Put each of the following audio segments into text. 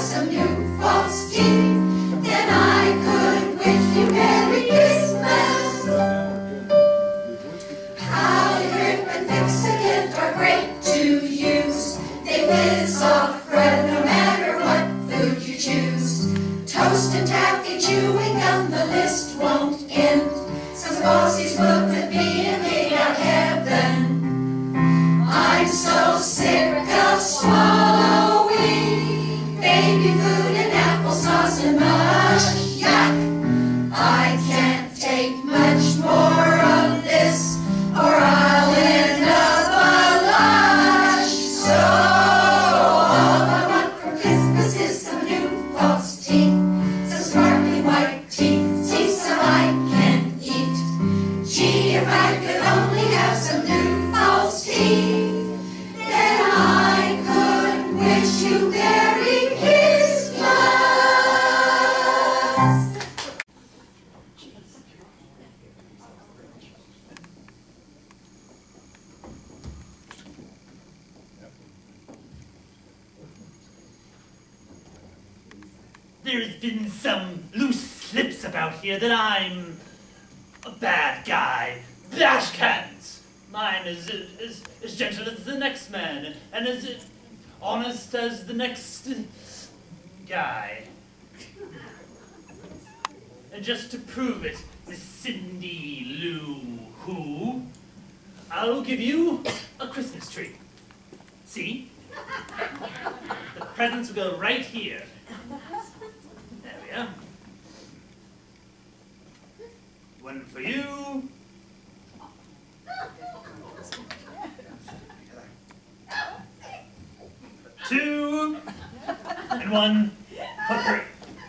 some new false teeth, then I could wish you Merry Christmas. Halyard and Fix-A-Gift are great to use. They whiz off bread no matter what food you choose. Toast and taffy, chewing gum, the list won't end. Some Aussies booklet me and made out heaven. I'm so sick of swallowing baby food and applesauce and mush. Yuck! I can't take much more of this, or I'll end up a lush. So all I want for Christmas is some new false teeth, some sparkling white teeth, teeth so I can eat. Gee, if I could only have some new false teeth, then I could wish you Merry Christmas. There's been some loose slips about here that I'm a bad guy. Bash cans! Mine is as gentle as the next man, and as honest as the next guy. And just to prove it, Miss Cindy Lou Who, I'll give you a Christmas tree. See? The presents will go right here. There we are. One for you. Two. And one for three.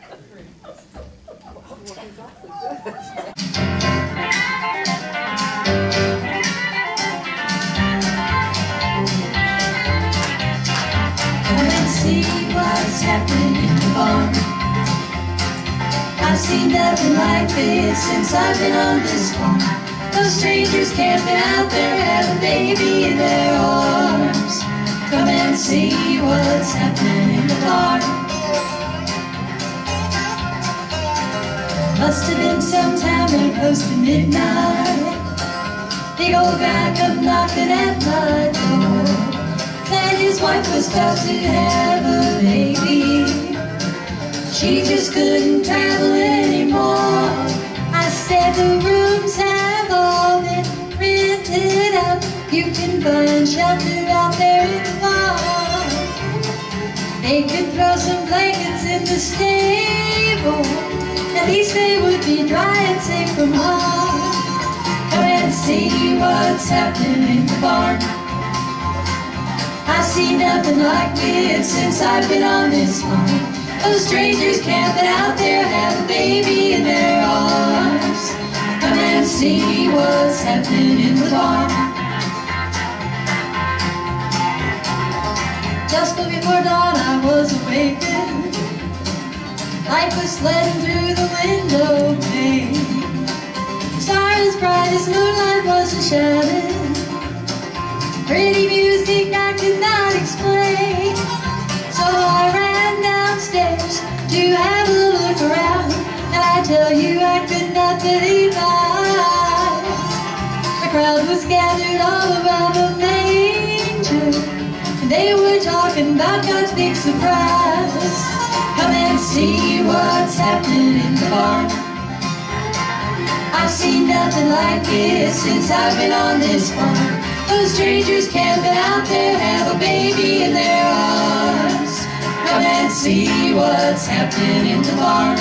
Come and see what's happening in the barn. I've seen nothing like this since I've been on this farm. Those strangers camping out there have a baby in their arms. Come and see what's happening in the barn. Must have been sometime when close to midnight. Big old guy come knocking at my door. Said his wife was about to have a baby. She just couldn't travel anymore. I said the rooms have all been rented out. You can find shelter out there in the barn. They could throw some blankets in the stable. At least they would be dry and safe from harm. Come and see what's happening in the barn. I've seen nothing like this since I've been on this farm. Those strangers camping out there have a baby in their arms. Come and see what's happening in the barn. Just before dawn I was awakened. Light was sledding through the window pane. Stars bright as moonlight was a shining. Pretty music I could not explain. So I ran downstairs to have a look around, and I tell you I could not believe my eyes. The crowd was gathered all around the manger, and they were talking about God's big surprise. Come and see what's happening in the barn. I've seen nothing like this since I've been on this farm. Those strangers camping out there have a baby in their arms. Come and see what's happening in the barn.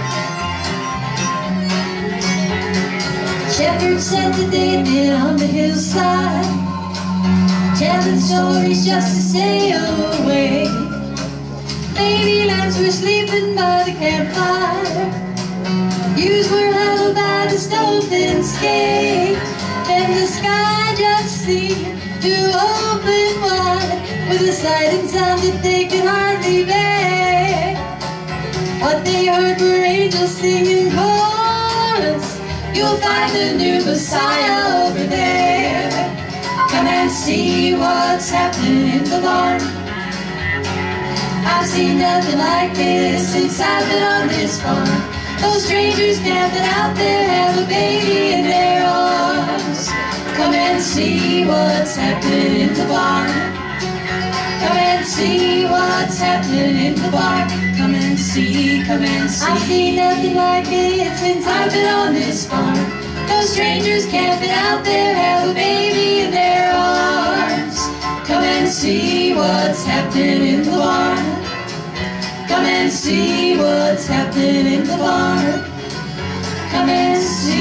Shepherds said that they'd been on the hillside, telling stories just to stay away. Baby lambs were sleeping by the campfire. Ewes were huddled by the stove and skate. And the sky just seemed to open wide with a sight and sound that they could hardly bear. What they heard were angels singing chorus. You'll find the new Messiah over there. Come and see what's happening in the barn. I've seen nothing like this since I've been on this farm. Those strangers camping out there have a baby in their arms. Come and see what's happening in the barn. Come and see what's happening in the barn. Come and see, come and see. I've seen nothing like it since I've been on this farm. Those strangers camping out there have a baby in their arms. Come and see what's happening in the barn. Come and see what's happening in the barn. Come and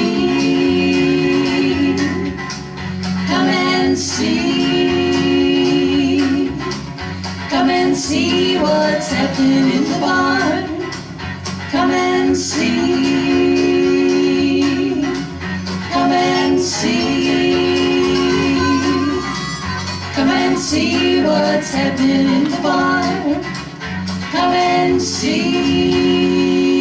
see. Come and see. Come and see what's happening in the barn. Come and see. Come and see. Come and see what's happening in the barn. Come and see.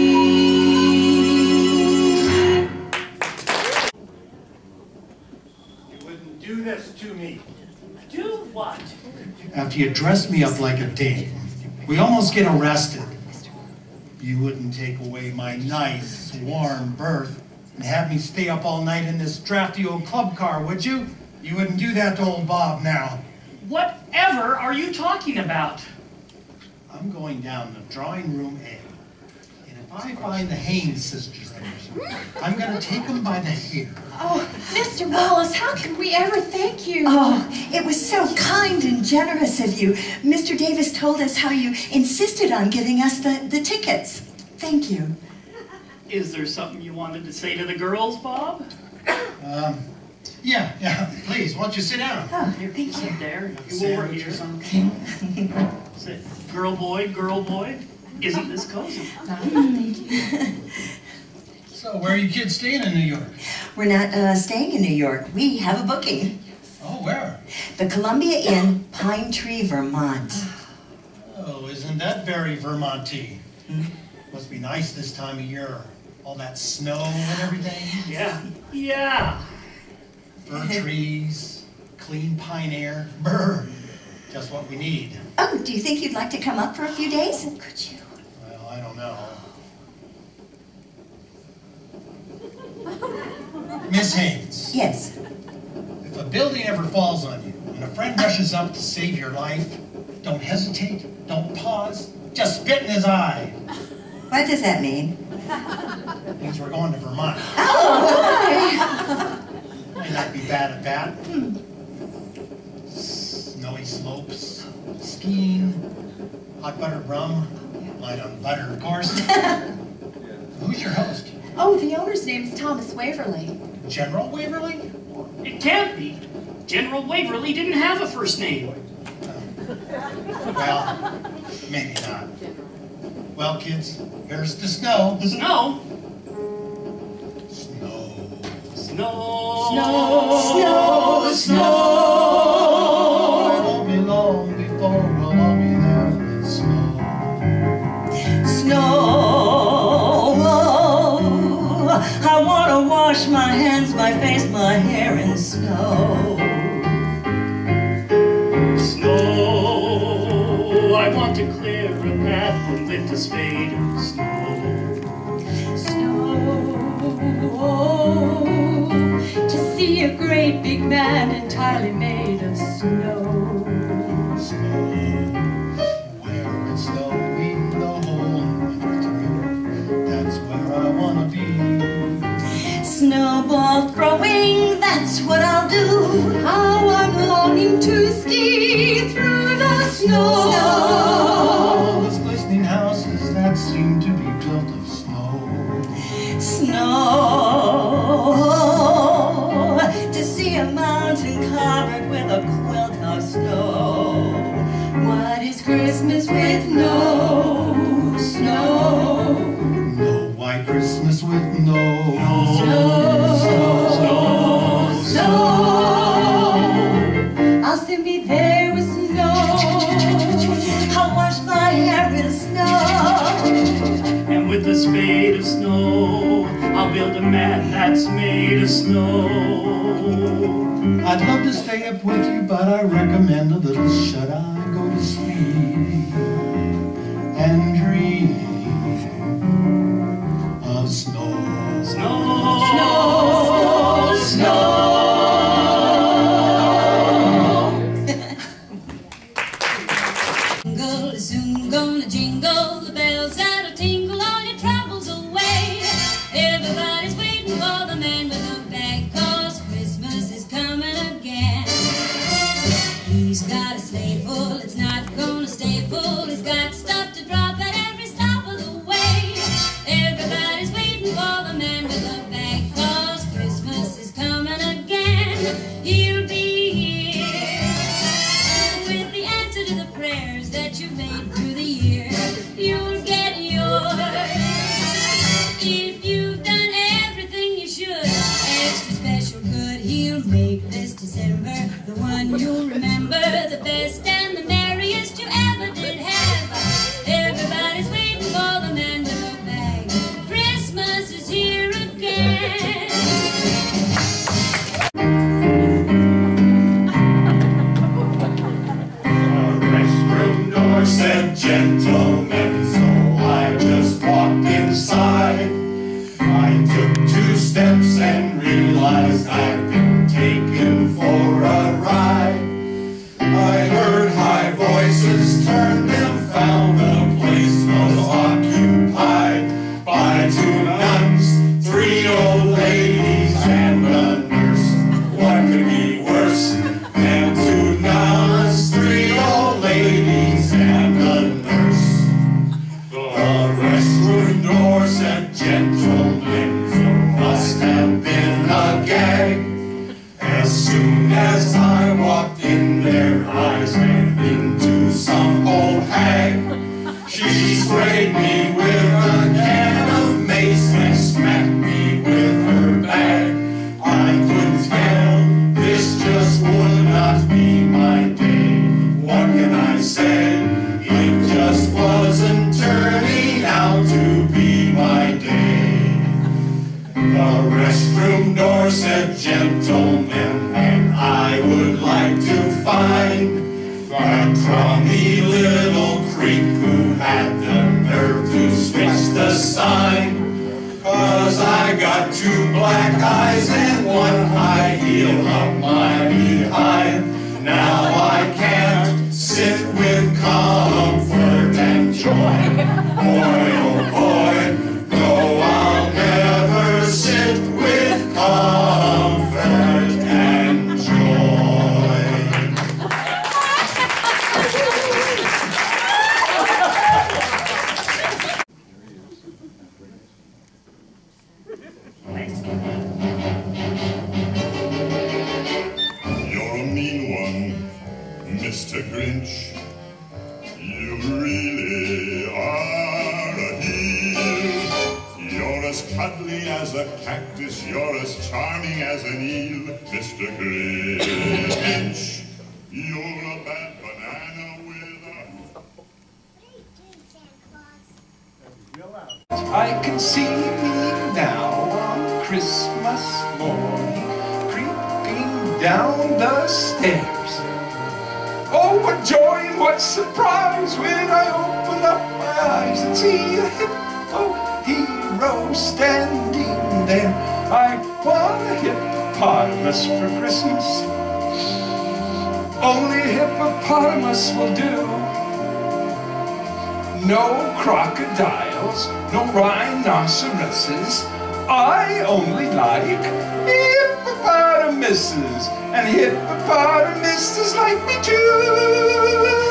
You wouldn't do this to me. Do what? After you dressed me up like a dame, we almost get arrested. You wouldn't take away my nice, warm berth and have me stay up all night in this drafty old club car, would you? You wouldn't do that to old Bob now. Whatever are you talking about? I'm going down to drawing room A. And if I find the Haynes sisters there, I'm going to take them by the hair. Oh, Mr. Wallace, how can we ever thank you? Oh, it was so kind and generous of you. Mr. Davis told us how you insisted on giving us the tickets. Thank you. Is there something you wanted to say to the girls, Bob? Yeah, please, why don't you sit down? Oh, thank you. Sit there. You over here. Sit. Girl, boy, isn't this cozy? So, where are you kids staying in New York? We're not staying in New York. We have a booking. Oh, where? The Columbia Inn, Pine Tree, Vermont. Oh, isn't that very Vermonty? Must be nice this time of year. All that snow and everything. Yeah. Fir trees, clean pine air. Brr. Just what we need. Oh, do you think you'd like to come up for a few days? Could you? Well, I don't know. Miss Haynes. Yes. If a building ever falls on you and a friend rushes up to save your life, don't hesitate, don't pause, just spit in his eye. What does that mean? It means we're going to Vermont. Oh, Might not be bad at that. Snowy slopes, skiing, hot buttered rum, light on butter, of course. Who's your host? Oh, the owner's name is Thomas Waverly. General Waverly? It can't be. General Waverly didn't have a first name. Well, maybe not. Well, kids, here's the snow. Snow? Snow. It won't be long before we'll all be there in snow. Snow. I want to wash my hands, my face, my hair in snow. Snow. I want to clear a path and lift a spade of snow. To see a great big man entirely made of snow. Snow. Where it's snowing the whole winter through. That's where I want to be. Snowball throwing, that's what I'll do. How I'm longing to ski through the snow. Those glistening houses that seem to be built of snow. Snow. To see a mountain covered with a quilt of snow. What is Christmas with no snow? No white Christmas with no Snow. I'll soon be there with snow. I'll wash my hair in snow. And with a spade of snow, I'll build a man that's made of snow. I'd love to stay up with you, but I recommend a little shut-eye, go to sleep. hit me with a can of mace and smacked me with her bag. I could tell this just would not be my day. What can I say? It just wasn't turning out to be my day. The restroom door said gentlemen, and I would like to find that crummy little creep who had the nerve to switch the sign. 'Cause I got 2 black eyes and 1 high heel up my behind. Now I can't sit with comfort and joy. Boy, oh boy, no, I'll never sit with comfort and joy. You're a mean one, Mr. Grinch. You really are a heel. You're as cuddly as a cactus, you're as charming as an eel, Mr. Grinch. You're a bad banana with a... I can see me now on Christmas morning, creeping down the stairs. Oh, what joy and what surprise when I open up my eyes and see a hippo hero standing there. I want a hippopotamus for Christmas. Only a hippopotamus will do. No crocodiles, no rhinoceroses. I only like hippopotamuses, and hippopotamuses like me too.